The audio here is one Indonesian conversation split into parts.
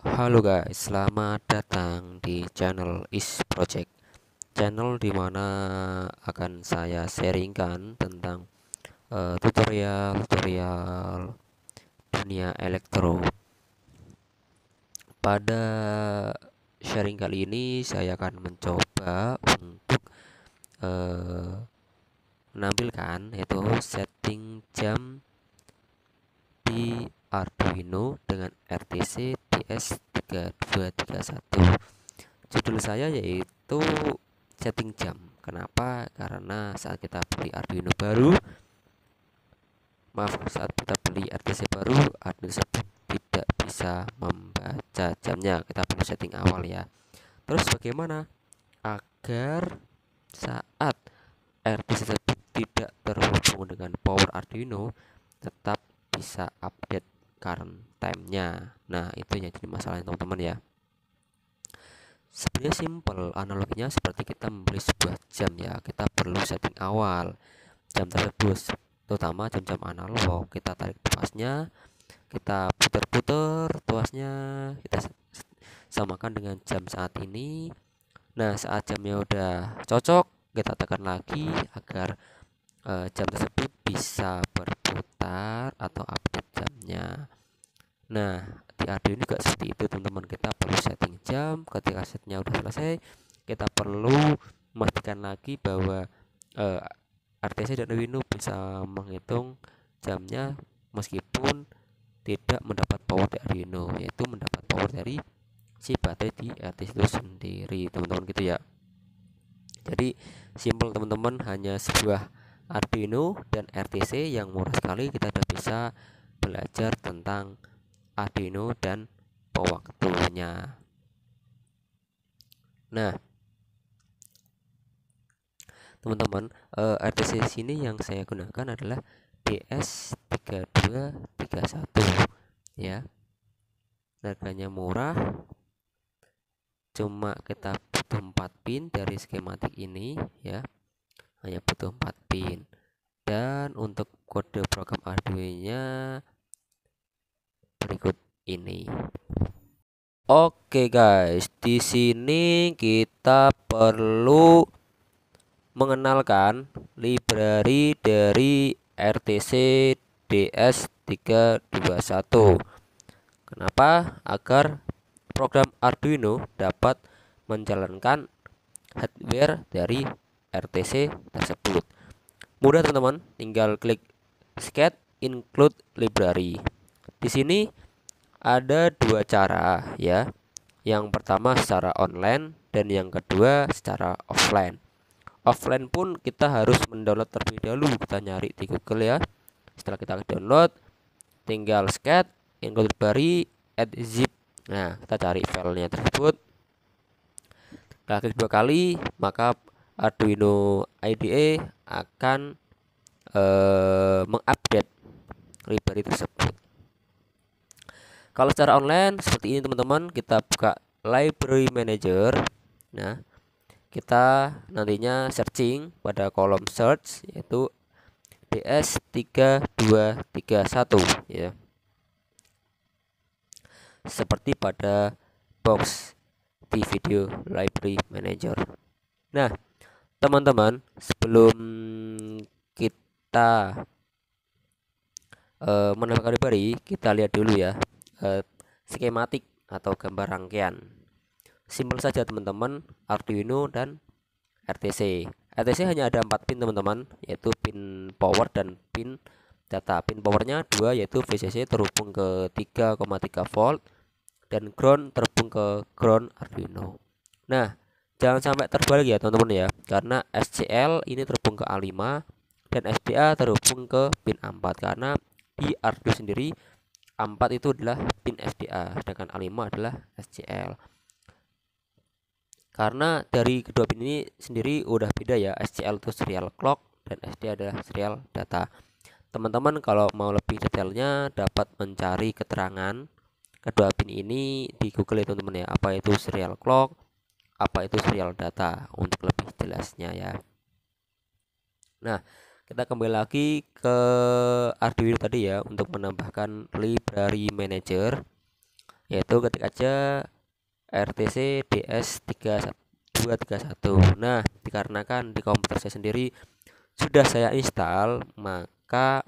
Halo guys, selamat datang di channel Is Project. Channel dimana akan saya sharingkan tentang tutorial-tutorial dunia elektro. Pada sharing kali ini saya akan mencoba untuk eh, menampilkan yaitu setting jam di Arduino dengan RTC DS3231. Judul saya yaitu setting jam. Kenapa? Karena saat kita beli Arduino baru, saat kita beli RTC baru, Arduino tersebut tidak bisa membaca jamnya. Kita perlu setting awal ya. Terus bagaimana agar saat RTC tersebut tidak terhubung dengan power Arduino tetap bisa update current time-nya. Nah, itu yang jadi masalahnya teman-teman ya. Sebenarnya simple, analoginya seperti kita membeli sebuah jam ya. Kita perlu setting awal jam tersebut, terutama jam-jam analog. Kita tarik tuasnya, kita putar-putar tuasnya, kita samakan dengan jam saat ini. Nah, saat jamnya udah cocok, kita tekan lagi agar jam tersebut bisa berputar atau update jamnya. Nah, di Arduino juga seperti itu teman-teman. Kita perlu setting jam. Ketika setnya udah selesai, kita perlu memastikan lagi bahwa RTC dan Arduino bisa menghitung jamnya meskipun tidak mendapat power dari Arduino, yaitu mendapat power dari si baterai di RTC itu sendiri teman-teman gitu ya. Jadi simple teman-teman, hanya sebuah Arduino dan RTC yang murah sekali. Kita sudah bisa belajar tentang Arduino dan pewaktunya. Nah, teman-teman, RTC sini yang saya gunakan adalah DS3231 ya. Harganya murah, cuma kita butuh 4 pin dari skematik ini ya. Hanya butuh 4 pin. Dan untuk kode program Arduino-nya berikut ini. Oke guys, di sini kita perlu mengenalkan library dari RTC DS321. Kenapa? Agar program Arduino dapat menjalankan hardware dari RTC tersebut. Mudah teman-teman, tinggal klik Sketch Include Library. Di sini ada dua cara ya. Yang pertama secara online dan yang kedua secara offline. Offline pun kita harus mendownload terlebih dahulu. Kita nyari di Google ya. Setelah kita download, tinggal Sketch Include Library add zip. Nah, kita cari filenya tersebut. Kita klik 2 kali, maka Arduino IDE akan mengupdate library tersebut. Kalau secara online seperti ini teman-teman, kita buka library manager. Nah, kita nantinya searching pada kolom search yaitu DS3231 ya. Seperti pada box di video library manager. Nah, teman-teman, sebelum kita menambahkan library, kita lihat dulu ya skematik atau gambar rangkaian. Simpel saja teman-teman, Arduino dan RTC. RTC hanya ada 4 pin teman-teman, yaitu pin power dan pin data. Pin powernya 2, yaitu VCC terhubung ke 3,3 volt dan ground terhubung ke ground Arduino. Nah, jangan sampai terbalik ya teman-teman ya, karena SCL ini terhubung ke A5 dan SDA terhubung ke pin A4, karena di Arduino sendiri A4 itu adalah pin SDA, sedangkan A5 adalah SCL. Karena dari kedua pin ini sendiri udah beda ya, SCL itu serial clock dan SDA adalah serial data. Teman-teman kalau mau lebih detailnya dapat mencari keterangan kedua pin ini di Google ya teman-teman ya, apa itu serial clock, apa itu serial data, untuk lebih jelasnya ya. Nah, kita kembali lagi ke Arduino tadi ya, untuk menambahkan library manager yaitu ketik aja RTC DS231. Nah, dikarenakan di komputer saya sendiri sudah saya install, maka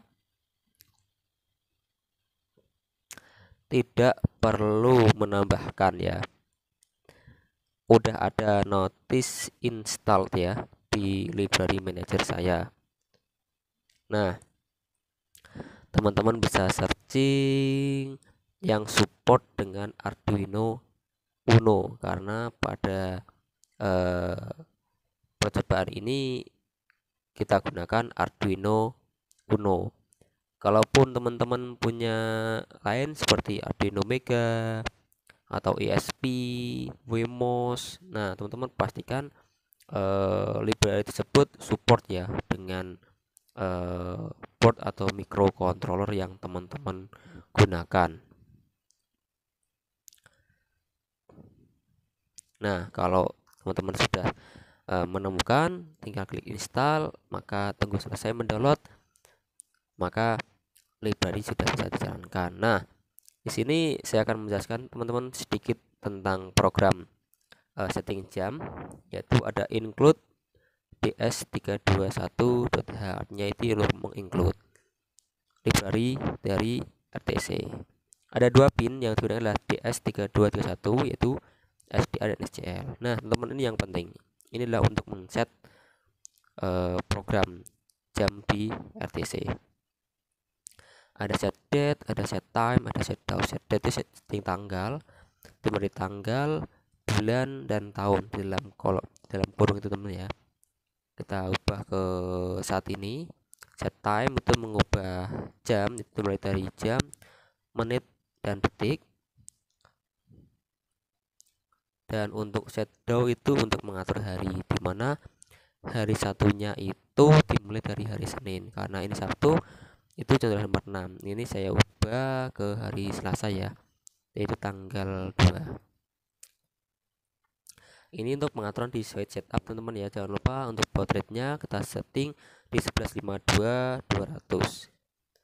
tidak perlu menambahkan ya. Udah ada notice installed ya di library manager saya. Nah, teman-teman bisa searching yang support dengan Arduino Uno, karena pada percobaan ini kita gunakan Arduino Uno. Kalaupun teman-teman punya lain seperti Arduino Mega atau ESP, Wemos, nah teman-teman pastikan library tersebut support ya dengan board atau microcontroller yang teman-teman gunakan. Nah, kalau teman-teman sudah menemukan, tinggal klik install, maka tunggu selesai mendownload, maka library sudah bisa dijalankan. Nah, di sini saya akan menjelaskan teman-teman sedikit tentang program setting jam, yaitu ada include ds321.h, artinya itu menginclude library dari RTC. Ada dua pin yang sebenarnya adalah DS3231, yaitu SDA dan SCL. Nah, teman-teman, ini yang penting. Ini adalah untuk men-set program jam di RTC. Ada set date, ada set time, ada set hour. Set date itu setting tanggal, dimulai tanggal, bulan, dan tahun di dalam kurung itu teman ya. Kita ubah ke saat ini. Set time itu mengubah jam, itu mulai dari jam, menit, dan detik. Dan untuk set down itu untuk mengatur hari, dimana hari satunya itu dimulai dari hari Senin, karena ini Sabtu itu contoh nomor 6. Ini saya ubah ke hari Selasa ya, yaitu tanggal 2. Ini untuk pengaturan di switch setup teman-teman ya. Jangan lupa untuk baud rate-nya kita setting di 1152.200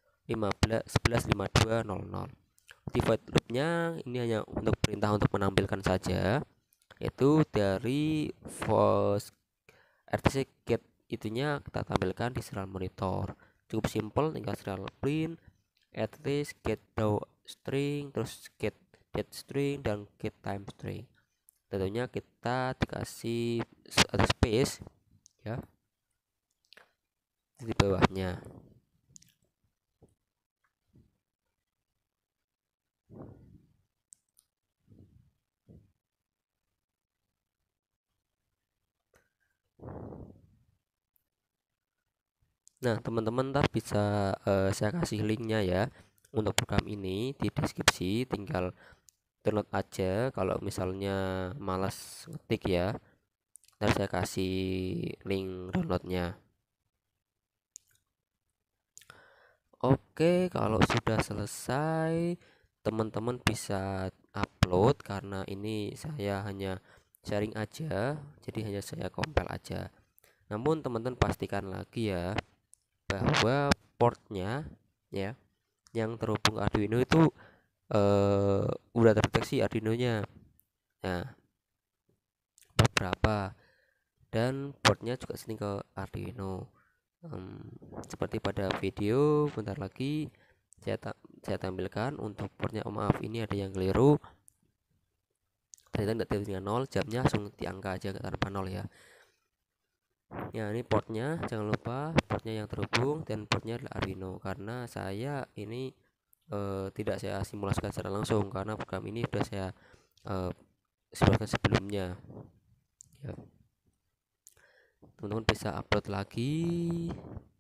1152.00. Di void loop-nya ini hanya untuk perintah untuk menampilkan saja, yaitu dari voice RTC get itunya kita tampilkan di serial monitor. Cukup simple, tinggal serial print at least get dow string, terus get date string, dan get time string. Tentunya kita dikasih ada space ya di bawahnya. Nah, teman-teman ntar bisa saya kasih linknya ya untuk program ini di deskripsi, tinggal download aja kalau misalnya malas ngetik ya. Ntar saya kasih link downloadnya. Oke, kalau sudah selesai teman-teman bisa upload, karena ini saya hanya sharing aja, jadi hanya saya compile aja. Namun teman-teman pastikan lagi ya bahwa portnya ya yang terhubung Arduino itu udah terdeteksi Arduino-nya. Nah, beberapa, dan portnya juga setting ke Arduino. Seperti pada video bentar lagi saya tampilkan untuk portnya. Oh maaf, ini ada yang keliru, ternyata tidak terhubung dengan 0, jamnya langsung diangkat aja tanpa 0 ya. Ya, ini portnya, jangan lupa portnya yang terhubung, dan portnya adalah Arduino, karena saya ini tidak saya simulasikan secara langsung karena program ini sudah saya simulasikan sebelumnya ya. Teman-teman bisa upload lagi,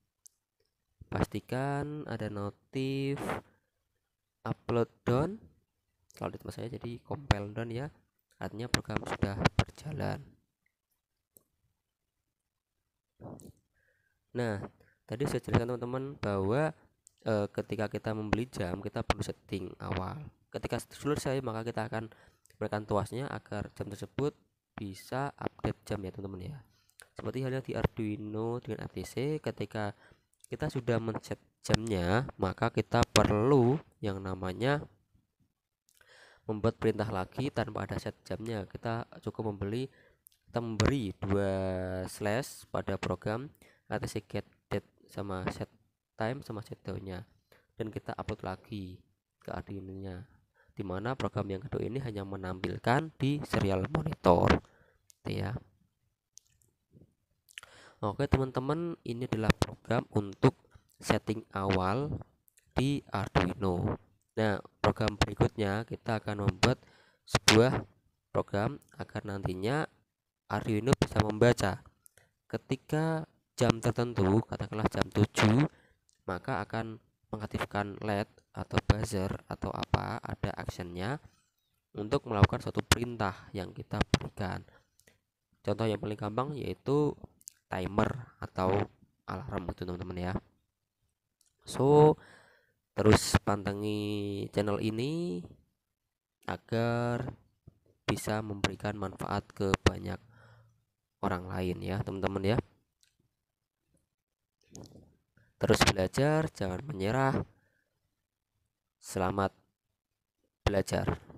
pastikan ada notif upload done kalau di tempat saya, jadi compile done ya, artinya program sudah berjalan. Nah, tadi saya jelaskan teman-teman bahwa ketika kita membeli jam kita perlu setting awal. Ketika selesai maka kita akan menekan tuasnya agar jam tersebut bisa update jam ya teman-teman ya. Seperti halnya di Arduino dengan RTC, ketika kita sudah men-set jamnya maka kita perlu yang namanya membuat perintah lagi tanpa ada set jamnya. Kita cukup memberi 2 slash pada program atc get date sama set time sama set nya, dan kita upload lagi ke Arduino-nya, dimana program yang kedua ini hanya menampilkan di serial monitor ya. Oke teman-teman, ini adalah program untuk setting awal di Arduino. Nah, program berikutnya kita akan membuat sebuah program agar nantinya Arduino bisa membaca ketika jam tertentu, katakanlah jam 7, maka akan mengaktifkan LED atau buzzer atau apa, ada actionnya untuk melakukan suatu perintah yang kita berikan. Contoh yang paling gampang yaitu timer atau alarm gitu teman-teman ya. So, terus pantengi channel ini agar bisa memberikan manfaat ke banyak orang lain ya teman-teman ya. Terus belajar, jangan menyerah. Selamat belajar.